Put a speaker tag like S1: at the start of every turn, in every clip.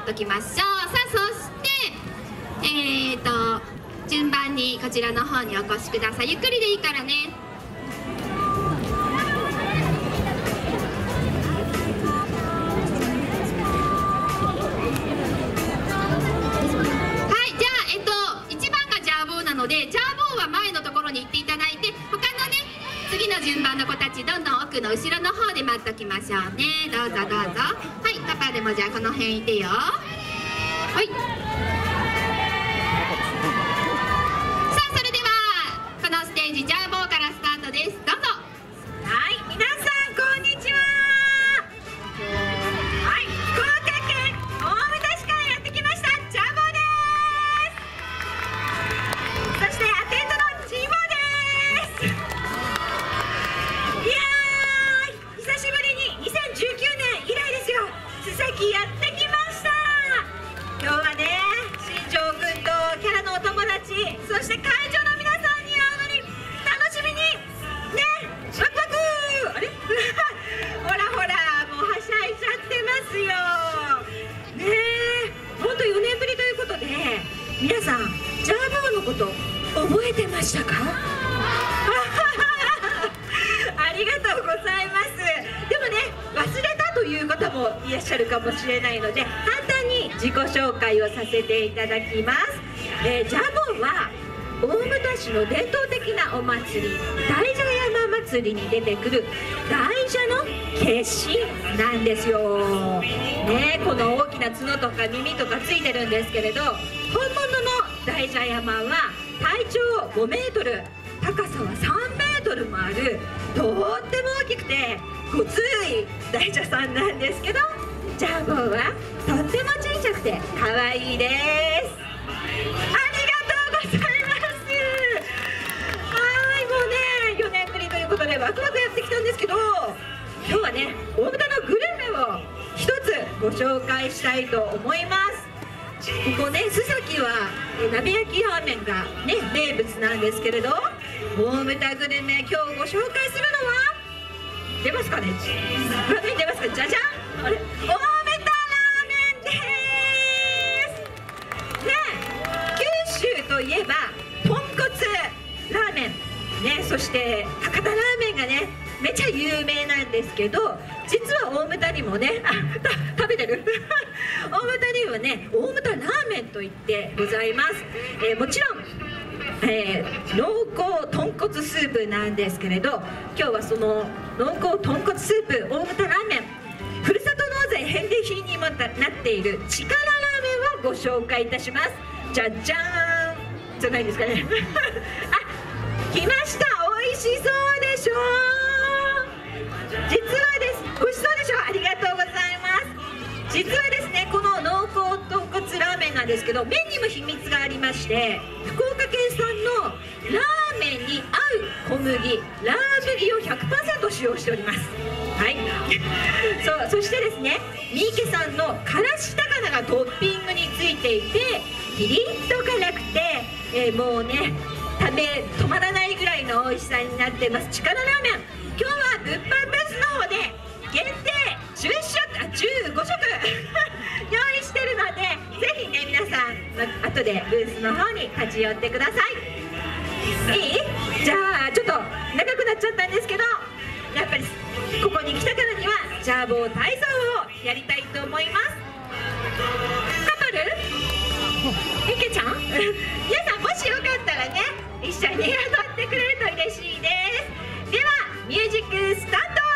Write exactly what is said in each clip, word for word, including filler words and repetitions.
S1: っときましょう。さあ、そしてえーと順番にこちらの方にお越しください。ゆっくりでいいからね。はい、じゃあえっといちばんがジャーボーなので、ジャーボーは前のところに行っていただいて、他のね次の順番の子たちどんどん奥の後ろの方で待っときましょうね。どうぞどうぞ。はい、パパでもじゃあこの辺いてよ。はい。ジャーボーからスタートです。どうぞ。
S2: はい、皆さんこんにちは。はい、福岡県大牟田市からやってきましたジャーボーです。そしてアテンドのチーボーです。いやー、久しぶりににせんじゅうきゅうねん以来ですよ。須崎やってきました。今日はね、新庄君とキャラのお友達、そして会場の皆さんに会うのに楽しみにね、ワクワクあれほらほら、もうはしゃいじゃってますよね。え、ほんとよねんぶりということで、皆さんジャーボーのこと覚えてましたか？ありがとうございます。でもね、忘れたという方もいらっしゃるかもしれないので、簡単に自己紹介をさせていただきます。えー、ジャーボーは大牟田市の伝統的なお祭り、大蛇山祭りに出てくる大蛇の化身なんですよ。ね、この大きな角とか耳とかついてるんですけれど、本物の大蛇山は体長ごメートル、高さはさんメートルもある、とっても大きくてごつい大蛇さんなんですけど、ジャーボーはとっても小さくて可愛いです。ありがとうございます。ワクワクやってきたんですけど、今日はね、大牟田のグルメを一つご紹介したいと思います。ここね、須崎は鍋焼きラーメンがね名物なんですけれど、大牟田グルメ、今日ご紹介するのは、出ますかね、画面に出ますか、じゃじゃん、あれ、大牟田ラーメンですね。九州といえば豚骨ラーメンね、そして博多ラーメンがねめちゃ有名なんですけど、実は大牟田にもね、あ、食べてる大牟田にはね、大牟田ラーメンといってございます。えー、もちろん、えー、濃厚豚骨スープなんですけれど、今日はその濃厚豚骨スープ大牟田ラーメン、ふるさと納税返礼品にもなっている力ラーメンをご紹介いたします。じゃじゃーんじゃないですかねあ、来ました。美味しそうでしょう。実はです、美味しそうでしょう。ありがとうございます。実はですね、この濃厚豚骨ラーメンなんですけど、麺にも秘密がありまして、福岡県産のラーメンに合う小麦、ラー麦を ひゃくパーセント 使用しております。はいそう、そしてですね、三池さんのからし高菜がトッピングについていて、ピリッと辛くて、えー、もうね食べ止まらないぐらいの美味しさになってます力ラーメン。今日は物販ブースの方で限定じゅっしょく、あ、じゅうごしょく用意してるので、ぜひね皆さん後でブースの方に立ち寄ってください。いい？じゃあちょっと長くなっちゃったんですけど、やっぱりここに来たからにはジャーボー体操をやりたいと思います。カトル？いけちゃん？皆さんもしよかったらね、一緒に踊ってくれると嬉しいです。ではミュージックスタート。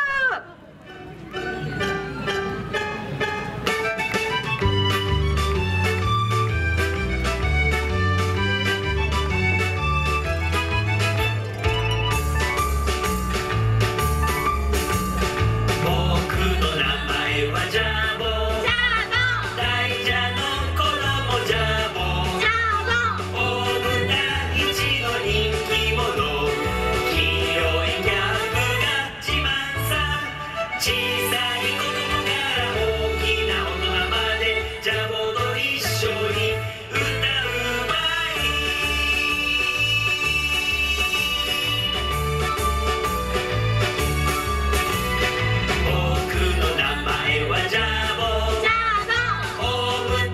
S3: 僕の名前はジャーボー。ジャーボー。大牟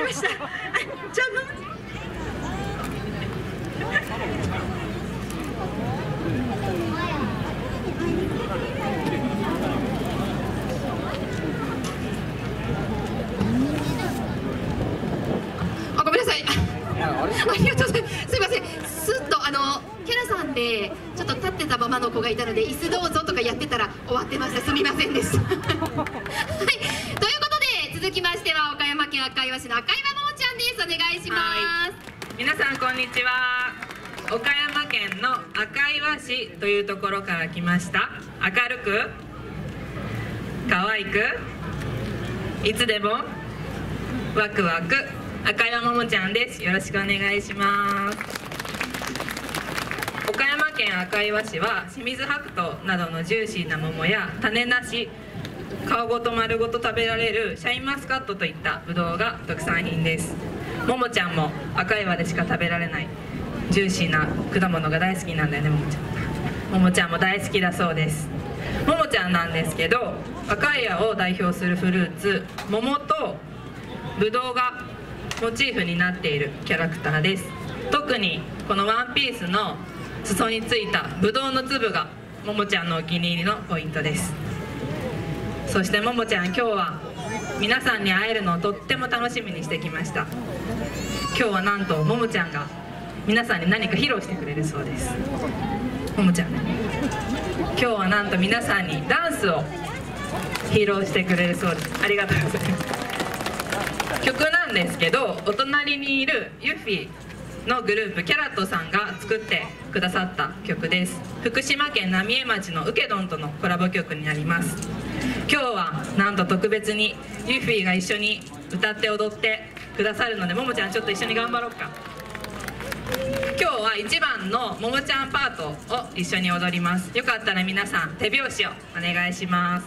S2: ました。あ、じゃあもも
S1: あ、ごめんなさい。ありがとうございます。すいません。すっとあのキャラさんでちょっと立ってたままの子がいたので椅子どうぞとかやってたら終わってました。すみませんでした。はい。ということで続きましては岡山県赤岩市の赤岩ももちゃんです。お願いします。
S3: 皆さんこんにちは。岡山県の赤岩市というところから来ました。明るく可愛くいつでもワクワク赤岩ももちゃんです。よろしくお願いします。岡山県赤岩市は清水白桃などのジューシーな桃や種なし皮ごと丸ごと食べられるシャインマスカットといったぶどうが特産品です。ももちゃんも赤岩でしか食べられないジューシーな果物が大好きなんだよね。ももちゃんももちゃんも大好きだそうです。ももちゃんなんですけど、赤岩を代表するフルーツ桃とぶどうがモチーフになっているキャラクターです。特にこのワンピースの裾についたぶどうの粒がももちゃんのお気に入りのポイントです。そしてももちゃん、今日は皆さんに会えるのをとっても楽しみにしてきました。今日はなんとももちゃんが皆さんに何か披露してくれるそうです。ももちゃん、今日はなんと皆さんにダンスを披露してくれるそうです。ありがとうございます。曲なんですけど、お隣にいるユフィのグループキャラットさんが作ってくださった曲です。福島県浪江町のウケドンとのコラボ曲になります。今日はなんと特別にユフィが一緒に歌って踊ってくださるので、ももちゃんちょっと一緒に頑張ろうか。今日はいちばんのももちゃんパートを一緒に踊ります。よかったら皆さん手拍子をお願いします。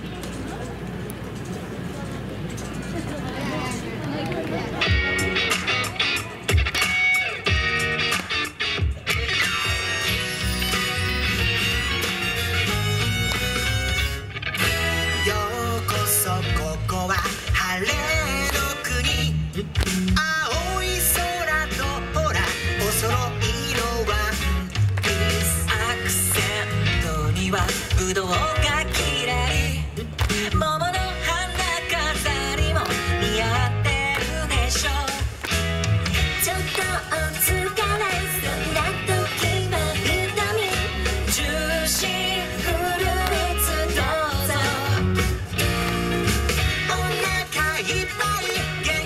S4: 青い空とほらお揃いのワンピース、アクセントにはぶどうがきらり、桃の花飾りも似合ってるでしょ。ちょっとお疲れそんな時はビタミンジューシーフルーツどうぞ。お腹いっぱい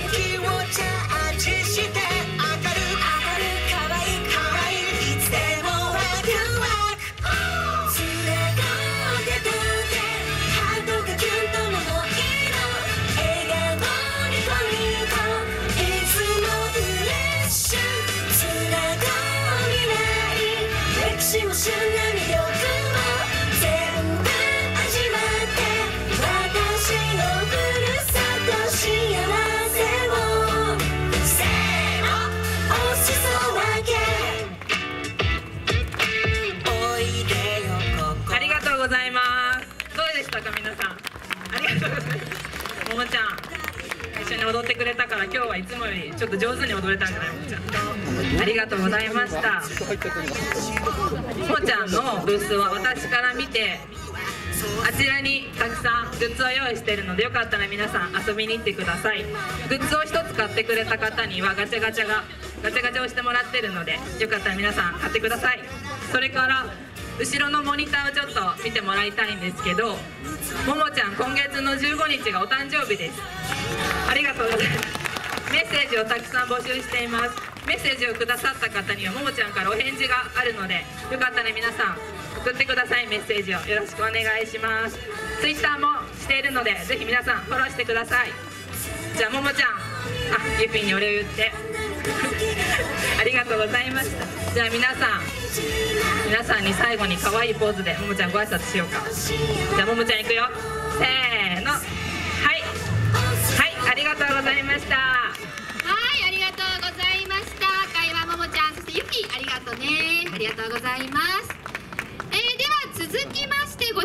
S4: ももちゃん一緒に踊ってくれたから、今日はいつもよりちょっと上手に踊れたんじゃない？ももちゃん、ありがとうございました。ももちゃんのブースは私から見てあちらにたくさんグッズを用意しているので、よかったら皆さん遊びに行ってください。グッズをひとつ買ってくれた方にはガチャガチャがガチャガチャをしてもらってるので、よかったら皆さん買ってください。それから後ろのモニターをちょっと見てもらいたいんですけど、ももちゃん今月のじゅうごにちがお誕生日です。ありがとうございます。メッセージをたくさん募集しています。メッセージをくださった方にはももちゃんからお返事があるので、よかったら皆さん送ってください。メッセージをよろしくお願いします。ツイッターもしているので、ぜひ皆さんフォローしてください。じゃあももちゃん、あ、ゆぴんにお礼を言ってありがとうございました。じゃあ皆さん皆さんに最後に可愛いポーズでももちゃんご挨拶しようか。じゃあももちゃんいくよ。せーの、はいはい、ありがとうございました。
S1: はい、ありがとうございました。赤岩ももちゃん、そしてゆき、ありがとうね。ありがとうございます。えー、では続きましてご